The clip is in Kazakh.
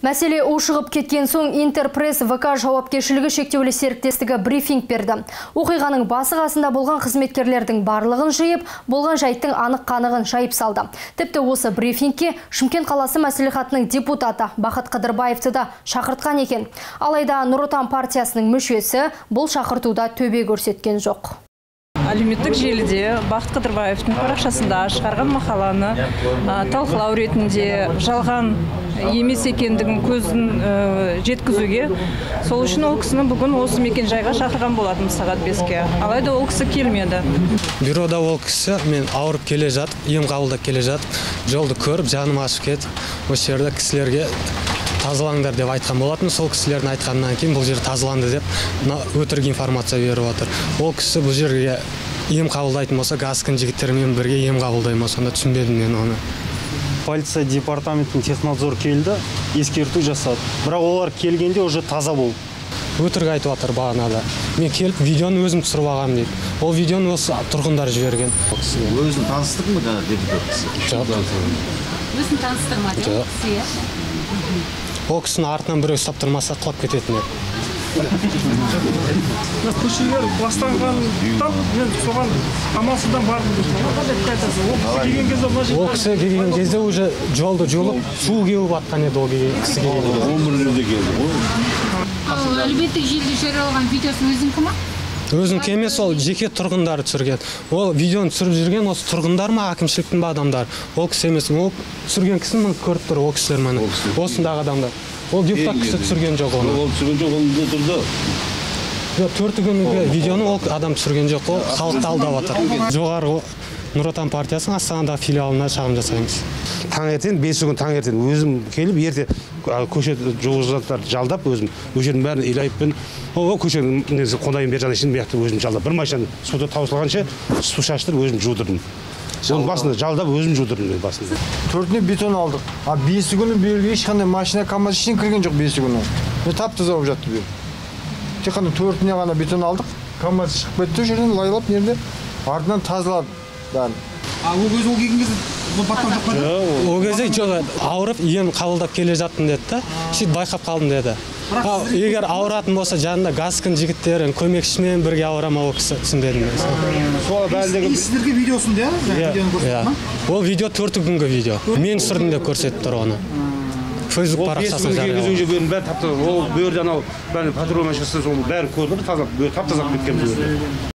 Мәселе ушығып кеткен соң Интерпресс ВК жауапкершілігі шектеулі серіктестігі брифинг берді. Оқиғаның басы қасында болған қызметкерлердің барлығын жиып, болған жайттың анық-қанығын жайып салды. Тіпті осы брифингке Шымкент қаласы мәслихатының депутаты Бақыт Қыдырбаевты да шақыртқан екен. Алайда Нұр Отан партиясының мүшесі бұл шақыртуда төбе көрсеткен жоқ. Әлеуметтік желіде Бақыт Қыдырбаевтың парақшасында шығарған мақаланы талқылау ретінде жалған емес екендігін көзін жеткізуге, сол үшін ол кісіні бүгін осы мекен жайға шақырған болатын сағат 5-ке. Алайда ол кісі келмеді. Бюрода ол кісі мен ауырып келе жатып, ем қабылдап келе жатып, жолды көріп, жаным ашып кетіп, осы жерде кісілерге тазалаңдар деп айтқан болатын. Сол кісілердің айтқаннан кейін бұл жер тазаланды деп өтірік информация беріп отыр. Ол кісі бұл жерге ем қабылдайтын болса, Гаскін жігіттермен бірге ем қабылдай ма, сонда түсінбедім мен оны. Полиция департаментінің технадзор келді, ескерту жасады. Бірақ олар келгенде уже таза болды. Өтірік айтып отыр бағанада. Мен келіп видеоны өзім түсіріп алғам дейді. Ол видеоны осы тұрғындар жіберген. Өзін таныстық ма жаңа депутат кісі? Жоқ. Өзін таныстырмады? Жоқ. Ол кісінің артынан біреу ұстап тұрмаса құлап кететін еді. Көшелер ластанғандықтан мен соған амалсыздан бардым. Ол кісі келген кезде уже жолды жолып, су кеуіп атқан еді ол кісі келген. Әлеуметтік желіде жариялаған видеосын өзіңкі ма? Өзіңкі емес, ол жеке тұрғындары түсірген. Ол видеоны түсіріп жүрген осы тұрғындар ма, әкімшіліктің ба адамдар? Ол кісі емес, ол түсірген кісіні көріп тұр, ол кісілер мені. Осындағы адамдар. Ол депутат кісі түсірген жоқ оны. Ол түсірген жоқ, ол тұрды. Төрті күнгі видеоны ол адам түсірген жоқ, ол халықты алдап отыр. Жоғарғы Нұр Отан партиясының Астанадағы филиалына шағым жасаймыз. Таңертең, 5 күн таңертең өзім келіп, ерте көше жолғызаттарды жалдап, өзім өшердің бәрін илайыппен, көшенің қонайын бер жаны ішін бияқты өзім жалдап. Бір машина суда таусылғанша су шаштырып өзім жудырдым. Оның басында жалдап өзім жудырдым мен басында. 4-не бетон алдық. 5 күні берге ешқандай машина КамАЗ ішінен кірген жоқ 5 күні. Мен тап-таза болып жатты бер. Тек қана 4-не ғана бетон алдық. КамАЗ шығып кетті жерден лайлап нерде. Артынан тазалады. Ол кезде ол келген кезде баттан жоқ па? Ол кезде жоқ, ауырып ем қабылдап келе жаттым деді да, сөйтіп байқап қалдым деді. Егер ауыратын болса жанында Гаскін жігіттерін көмекшімен бірге ауырама, ол кісі түсінбедім. Сіздерге видеосын да? Ол видео 4 күнгі видео. Мен түсірдім деп көрсетіп тұр оны. Facebook парақшасына жариялады. Ол бөрден ал, патруль машинасы бәрін көрді, тап-таза кеткен.